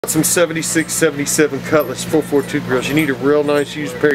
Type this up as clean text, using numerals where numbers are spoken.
Some 76, 77 Cutlass 442 grills. You need a real nice used pair